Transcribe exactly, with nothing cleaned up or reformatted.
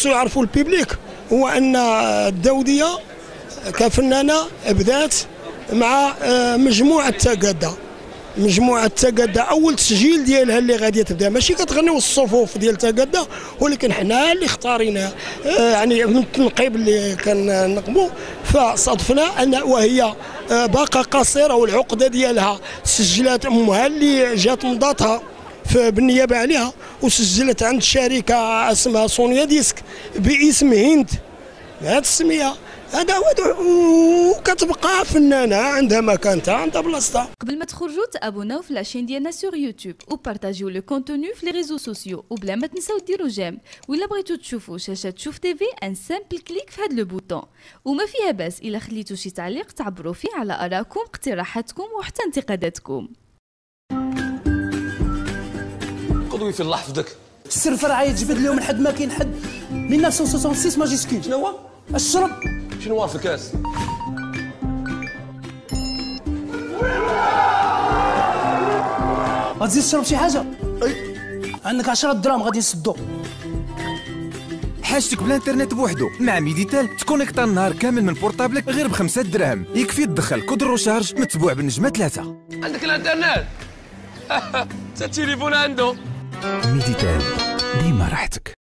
خصو يعرفوا البيبليك هو ان الداوديه كفنانه بدات مع مجموعه تقاده. مجموعه تقاده اول تسجيل ديالها اللي غادي تبدا ماشي كتغنيو الصفوف ديال تقاده، ولكن حنا اللي اختاريناه يعني من التنقيب اللي كنقمو، فصادفنا ان وهي باقه قصيره والعقده ديالها سجلات امها اللي جات مضاتها بالنيابه عليها، وسجلت عند شركه اسمها سونيا ديسك باسم هند بهذه السميه. هذا وكتبقى فنانه عندها مكانتها عندها بلاصتها. قبل ما تخرجوا تابوناو في لاشين ديالنا سور يوتيوب وبارطاجيو لو كونتوني في لي ريزو سوسيو، وبلا ما تنساو ديروا جيم. ولا بغيتو تشوفوا شاشه شوف تيفي ان سامبل كليك في هذا لو بوطون. وما فيها باس الا خليتو شي تعليق تعبروا فيه على ارائكم اقتراحاتكم وحتى انتقاداتكم. قضوي في الله حفظك. السر فرعي تجبد اليوم لحد ما كاين حد ألف وتسعمائة وستة وستين ماجيسكول. شنو هو؟ الشرب. شنو هو في الكاس؟ غتزيد تشرب شي حاجه؟ اي عندك عشرة دراهم غادي نسدو. حاجتك بالانترنت بوحدو مع ميديتال تكونيكتا النهار كامل من بورطابلك غير بخمسة دراهم، يكفي تدخل كود روشارج متبوع بالنجمه ثلاثه. عندك الانترنت؟ حتى التليفون عنده. ميديتال ديما راحتك.